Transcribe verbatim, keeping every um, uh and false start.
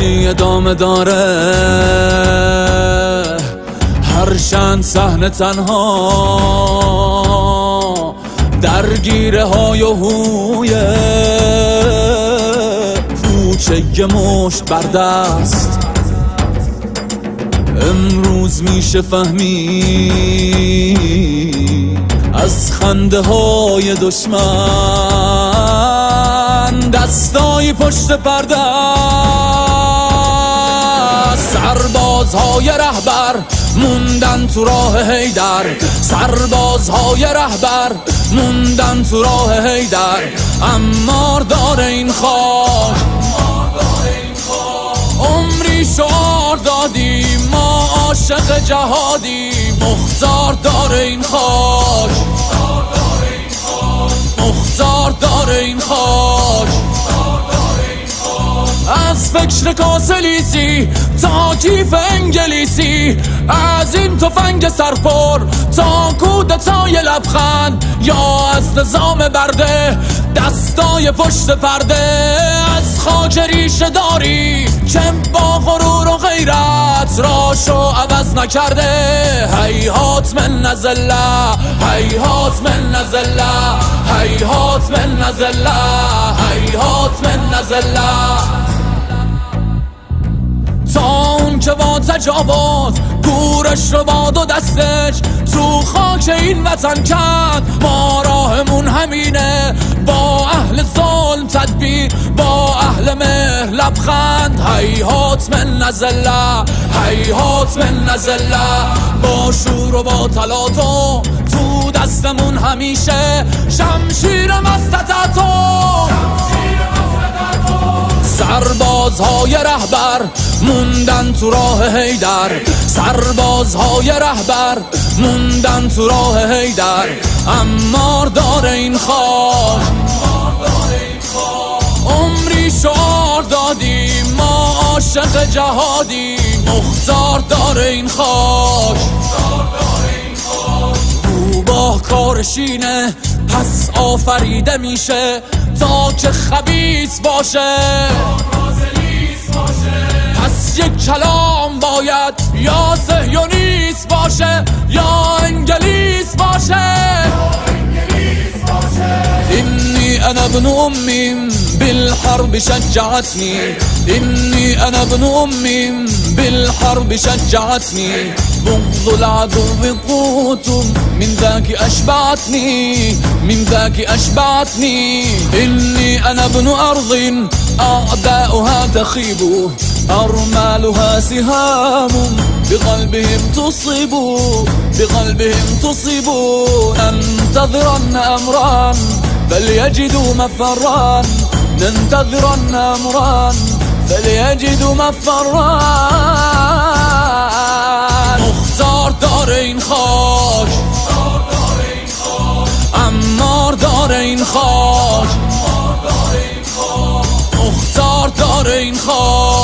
بازی ادامه داره، هر چند صحنه تنها درگیره های و هویه، پوچه یه مشت بر دست امروز میشه فهمید از خنده های دشمن دستای پشت پرده، سربازهای رهبر موندن تو راه حیدر، سربازهای رهبر موندن تو راه حیدر. عمار داره این خاک، عمری شعار دادیم ما عاشق جهادیم. مختار داره این خاک، مختار داره این خاک. از فکر کاسلیسی تا کیف انگلیسی، از این تفنگ سرپر تا کودتای لبخند، یا از نظام برده دستای پشت پرده. از خاک ریشه داری که با غرور و غیرت راشو عوض نکرده. هیهات من نزله، هیهات من نزله، هیهات من نزله، هیهات من نزله. تا اون که با تجاوز گورش رو با دو دستش تو خاک این وطن کرد، ما راهمون همینه، با اهل ظلم تدبیر، با اهل مهر لبخند. هیهات من نزله، هیهات من نزله. با شور و با تلاطم تو دستمون همیشه شمشیر مستطعتم. سربازهای رهبر موندن تو راه حیدر، سربازهای رهبر موندن تو راه حیدر. عمار داره این خاک، عمری شعار دادیم ما عاشق جهادیم. مختار داره این خاک، روباه کارشینه پس آفریده میشه تا که خبیث باشه. پس یک کلام باید یا صهیونیست باشه یا انگلیس باشه. إني أنا ابن أم بالحرب شجعتني، إني أنا ابن أم بالحرب شجعتني. بغض العدو قوت من ذاك أشبعتني، من ذاك أشبعتني. إني أنا ابن أرض أعداؤها تخيب، أرمالها سهام بقلبهم تصيب، بقلبهم تصيب. ننتظرن أمرا فليجدوا مفرا، ننتظرن أمرا فليجدوا مفرا. مختار داره این خاک، عمار داره این خاک، مختار داره این خاک.